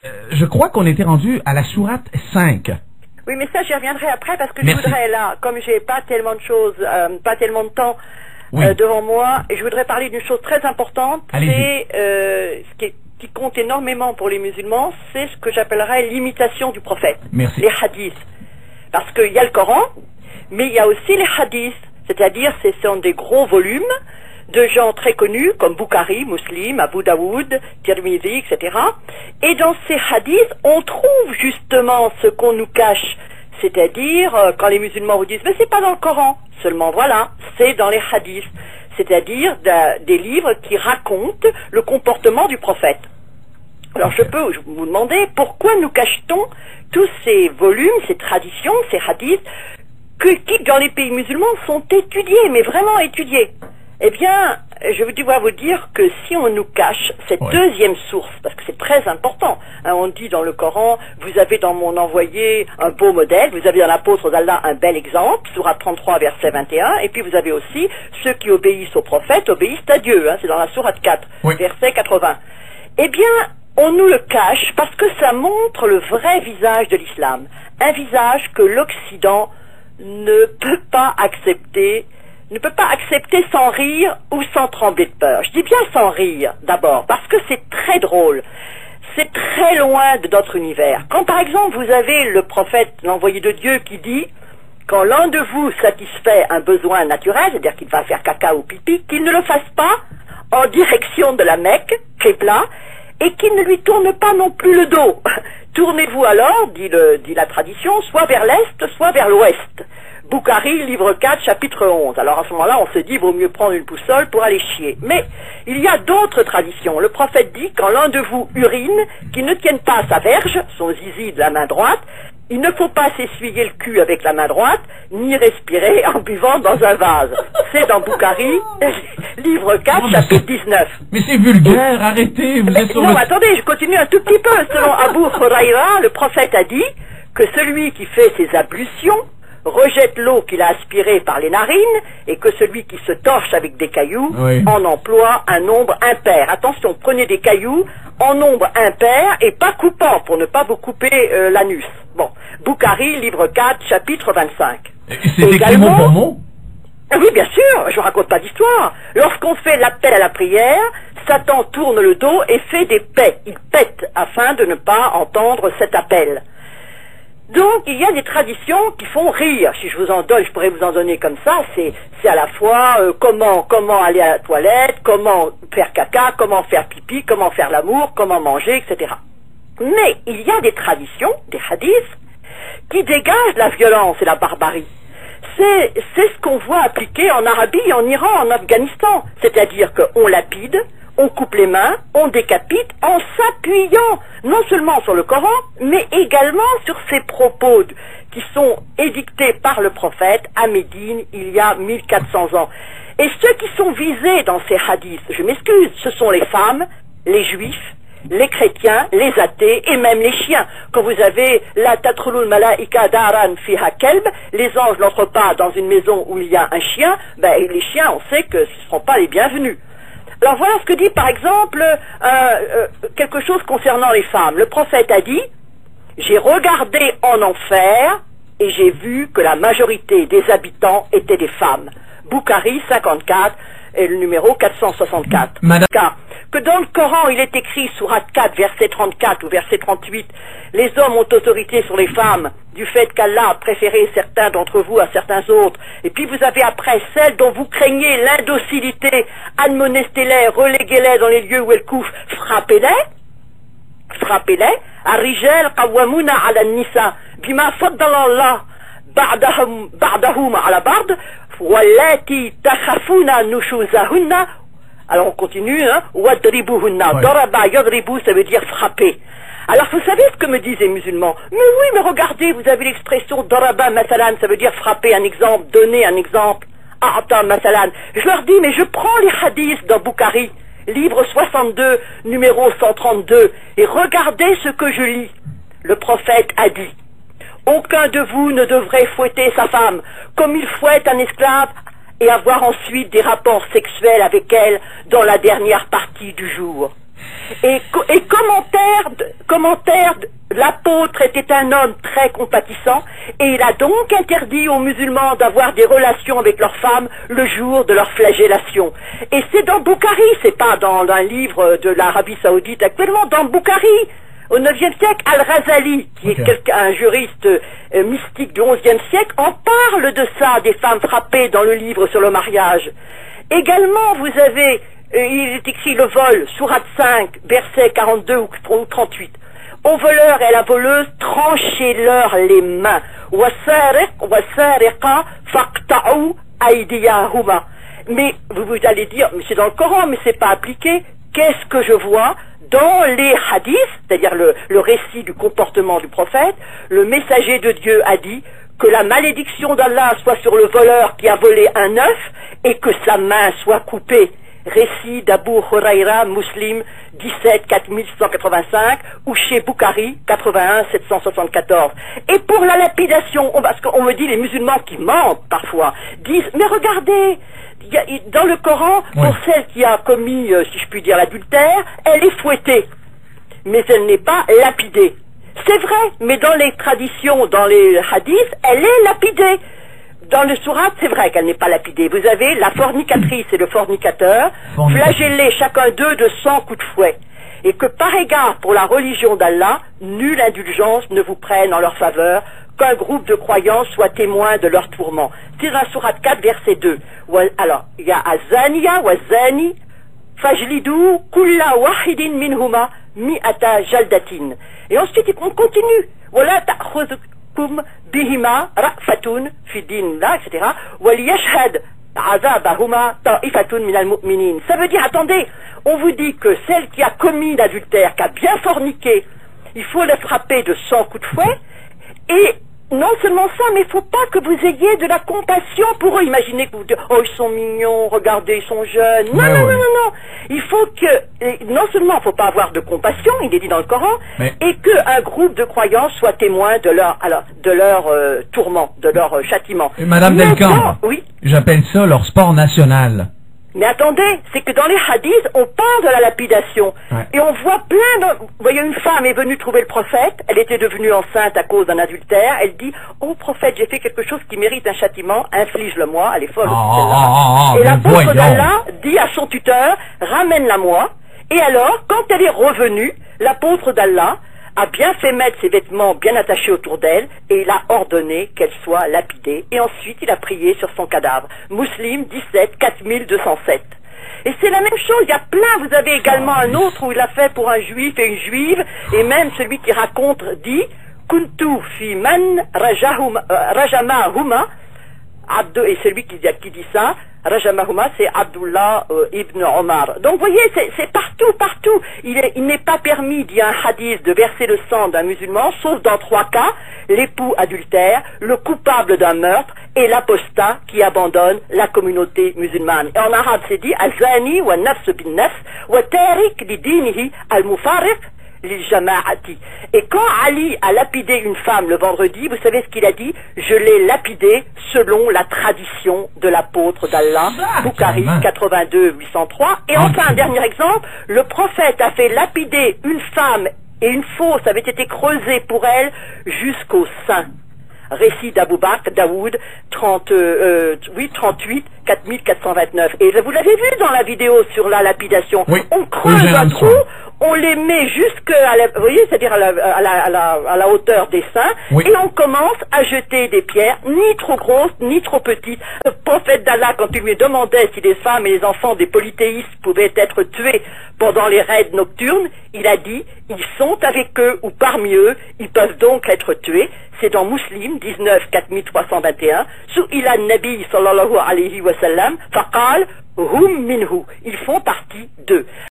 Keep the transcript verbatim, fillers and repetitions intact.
Euh, je crois qu'on était rendu à la sourate cinq. Oui, mais ça, j'y reviendrai après parce que Merci. je voudrais là, comme j'ai pas tellement de choses, euh, pas tellement de temps Oui. euh, devant moi, et je voudrais parler d'une chose très importante. Allez-y. C'est euh, ce qui, est- qui compte énormément pour les musulmans, c'est ce que j'appellerais l'imitation du prophète. Merci. Les hadiths. Parce qu'il y a le Coran, mais il y a aussi les hadiths. C'est-à-dire, ce sont des gros volumes de gens très connus comme Bukhari, Muslim, Abu Daoud, Tirmidhi, et cetera. Et dans ces hadiths, on trouve justement ce qu'on nous cache. C'est-à-dire, euh, quand les musulmans vous disent « mais c'est pas dans le Coran », seulement voilà, c'est dans les hadiths. C'est-à-dire da- des livres qui racontent le comportement du prophète. Alors je peux vous demander pourquoi nous cache-t-on tous ces volumes, ces traditions, ces hadiths, que, qui dans les pays musulmans sont étudiés, mais vraiment étudiés. Eh bien, je dois vous dire que si on nous cache cette Ouais. deuxième source, parce que c'est très important, hein, on dit dans le Coran, vous avez dans mon envoyé un beau modèle, vous avez dans l'apôtre d'Allah un bel exemple, Sourate trente-trois, verset vingt et un, et puis vous avez aussi ceux qui obéissent au prophète obéissent à Dieu, hein, c'est dans la Sourate quatre, Oui. verset quatre-vingts. Eh bien, on nous le cache parce que ça montre le vrai visage de l'islam, un visage que l'Occident ne peut pas accepter, ne peut pas accepter sans rire ou sans trembler de peur. Je dis bien sans rire, d'abord, parce que c'est très drôle. C'est très loin de notre univers. Quand par exemple vous avez le prophète, l'envoyé de Dieu, qui dit « Quand l'un de vous satisfait un besoin naturel, c'est-à-dire qu'il va faire caca ou pipi, qu'il ne le fasse pas en direction de la Mecque, Qibla, et qu'il ne lui tourne pas non plus le dos. Tournez-vous alors, dit, le, dit la tradition, soit vers l'est, soit vers l'ouest. » Bukhari, livre quatre, chapitre onze. Alors à ce moment-là, on se dit, il vaut mieux prendre une boussole pour aller chier. Mais il y a d'autres traditions. Le prophète dit, quand l'un de vous urine, qu'il ne tienne pas sa verge, son zizi de la main droite, il ne faut pas s'essuyer le cul avec la main droite, ni respirer en buvant dans un vase. C'est dans Bukhari, livre quatre, Non, chapitre c'est- dix-neuf. Mais c'est vulgaire, arrêtez, vous Mais êtes sur non, le... attendez, je continue un tout petit peu. Selon Abu Huraira, le prophète a dit que celui qui fait ses ablutions rejette l'eau qu'il a aspirée par les narines et que celui qui se torche avec des cailloux Oui. en emploie un nombre impair. Attention, prenez des cailloux en nombre impair et pas coupant pour ne pas vous couper euh, l'anus. Bon, Bukhari, livre quatre, chapitre vingt-cinq. C'est écrit mot pour mot? Ah oui, bien sûr, je raconte pas d'histoire. Lorsqu'on fait l'appel à la prière, Satan tourne le dos et fait des paix. Il pète afin de ne pas entendre cet appel. Donc, il y a des traditions qui font rire. Si je vous en donne, je pourrais vous en donner comme ça. C'est, c'est à la fois euh, comment, comment aller à la toilette, comment faire caca, comment faire pipi, comment faire l'amour, comment manger, et cetera. Mais il y a des traditions, des hadiths, qui dégagent la violence et la barbarie. C'est, c'est ce qu'on voit appliquer en Arabie, en Iran, en Afghanistan. C'est-à-dire qu'on lapide, on coupe les mains, on décapite en s'appuyant non seulement sur le Coran, mais également sur ces propos de- qui sont édictés par le prophète à Médine il y a mille quatre cents ans. Et ceux qui sont visés dans ces hadiths, je m'excuse, ce sont les femmes, les juifs, les chrétiens, les athées et même les chiens. Quand vous avez la tatrulul malaika daran fiha kelb, les anges n'entrent pas dans une maison où il y a un chien, ben les chiens, on sait que ce ne seront pas les bienvenus. Alors voilà ce que dit par exemple euh, euh, quelque chose concernant les femmes. Le prophète a dit « J'ai regardé en enfer et j'ai vu que la majorité des habitants étaient des femmes. » Bukhari cinquante-quatre et le numéro quatre cent soixante-quatre. Madame- Car que dans le Coran il est écrit sourate quatre verset trente-quatre ou verset trente-huit, les hommes ont autorité sur les femmes du fait qu'Allah a préféré certains d'entre vous à certains autres. Et puis vous avez après celles dont vous craignez l'indocilité, admonestez-les, reléguez-les dans les lieux où elles couchent, frappez-les, frappez-les. Ar-rijal qawwamuna ala an-nisa bima faddala Allah ba'dahum ba'dahum ala ba'd wallati takhafuna nushuzahunna. Alors on continue, hein, wadribuhunna. Ouais. Daraba yadribu, ça veut dire frapper. Alors vous savez ce que me disent les musulmans? Mais oui, mais regardez, vous avez l'expression daraba masalan, ça veut dire frapper, un exemple, donner un exemple. A'ta masalan. Je leur dis, mais je prends les hadiths dans Bukhari, livre soixante-deux, numéro cent trente-deux, et regardez ce que je lis. Le prophète a dit: aucun de vous ne devrait fouetter sa femme comme il fouette un esclave et avoir ensuite des rapports sexuels avec elle dans la dernière partie du jour. Et, et commentaire, de, commentaire de, l'apôtre était un homme très compatissant et il a donc interdit aux musulmans d'avoir des relations avec leurs femmes le jour de leur flagellation. Et c'est dans Boukhari, c'est pas dans un livre de l'Arabie Saoudite actuellement, dans Boukhari, au neuvième siècle, Al-Razali, qui okay. est quelqu'un, un juriste euh, mystique du onzième siècle, en parle de ça, des femmes frappées dans le livre sur le mariage. Également, vous avez, euh, il est écrit le vol, sourate cinq, versets quarante-deux ou trente-huit. Au voleur et à la voleuse, tranchez-leur les mains. Mais vous, vous allez dire, mais c'est dans le Coran, mais c'est pas appliqué. Qu'est-ce que je vois? Dans les hadiths, c'est-à-dire le, le récit du comportement du prophète, le messager de Dieu a dit que la malédiction d'Allah soit sur le voleur qui a volé un œuf et que sa main soit coupée. Récit d'Abu Huraira, Muslim, dix-sept quatre mille cent quatre-vingt-cinq, ou chez Boukhari, quatre-vingt-un sept cent soixante-quatorze. Et pour la lapidation, on, parce qu'on me dit les musulmans qui mentent parfois, disent, mais regardez, y a, dans le Coran, oui. pour celle qui a commis, euh, si je puis dire, l'adultère, elle est fouettée, mais elle n'est pas lapidée. C'est vrai, mais dans les traditions, dans les hadiths, elle est lapidée. Dans le sourate, c'est vrai qu'elle n'est pas lapidée. Vous avez la fornicatrice et le fornicateur, flagellés chacun d'eux de cent coups de fouet. Et que par égard pour la religion d'Allah, nulle indulgence ne vous prenne en leur faveur, qu'un groupe de croyants soit témoin de leur tourment. C'est dans la sourate quatre, verset deux. Alors, il y a Azania ou Azani, Fajlidu kulla wahidin minhuma mi'ata jaldatin. Et ensuite, on continue. Voilà ta'khudhukum bihima ra'fatun fi dinillah, et cetera. Waliyashhad azabahuma ta'ifatun minal mu'minin. Ça veut dire, attendez, on vous dit que celle qui a commis l'adultère, qui a bien forniqué, il faut la frapper de cent coups de fouet, et non seulement ça, mais il ne faut pas que vous ayez de la compassion pour eux. Imaginez que vous dites, oh, ils sont mignons, regardez, ils sont jeunes. Non, ouais, non, ouais. non, non, non. Il faut que, non seulement il ne faut pas avoir de compassion, il est dit dans le Coran, mais... et qu'un groupe de croyants soit témoin de leur, alors, de leur euh, tourment, de leur euh, châtiment. Et Madame Delcambre, oui. J'appelle ça leur sport national. Mais attendez, c'est que dans les hadiths, on parle de la lapidation. Ouais. Et on voit plein de... Vous voyez, une femme est venue trouver le prophète, elle était devenue enceinte à cause d'un adultère, elle dit, oh prophète, j'ai fait quelque chose qui mérite un châtiment, inflige-le-moi, elle est folle. Oh, oh, oh, et l'apôtre d'Allah dit à son tuteur, ramène-la-moi. Et alors, quand elle est revenue, l'apôtre d'Allah a bien fait mettre ses vêtements bien attachés autour d'elle et il a ordonné qu'elle soit lapidée. Et ensuite, il a prié sur son cadavre. Muslim dix-sept quatre mille deux cent sept. Et c'est la même chose, il y a plein, vous avez également un autre où il a fait pour un juif et une juive, et même celui qui raconte dit Kuntu fi man rajamahuma, et celui qui, qui dit ça, Rajamahuma, c'est Abdullah euh, ibn Omar. Donc vous voyez, c'est partout, partout. Il n'est pas permis, dit un hadith, de verser le sang d'un musulman, sauf dans trois cas, l'époux adultère, le coupable d'un meurtre et l'apostat qui abandonne la communauté musulmane. Et en arabe, c'est dit, Azani wa nafs bin nafs, wa tarik li dinihi al-mufariq, et quand Ali a lapidé une femme le vendredi, vous savez ce qu'il a dit? Je l'ai lapidée selon la tradition de l'apôtre d'Allah, Boukhari quatre-vingt-deux huit cent trois. Et enfin, un dernier exemple, le prophète a fait lapider une femme et une fosse avait été creusée pour elle jusqu'au sein. Récit d'Abou Bakr, Daoud, trente, euh, oui, trente-huit, quatre mille quatre cent vingt-neuf. Et vous l'avez vu dans la vidéo sur la lapidation. Oui, on creuse un trou, on les met jusqu'à la, vous voyez, c'est-à-dire à la, à, la, à, la, à la hauteur des seins, oui. Et on commence à jeter des pierres, ni trop grosses, ni trop petites. Le prophète d'Allah, quand il lui demandait si les femmes et les enfants des polythéistes pouvaient être tués pendant les raids nocturnes, il a dit, ils sont avec eux ou parmi eux, ils peuvent donc être tués. C'est dans Muslim dix-neuf quatre mille trois cent vingt et un, Su'ila Nabi sallallahu alayhi wa sallam, faqal hum minhu, ils font partie d'eux.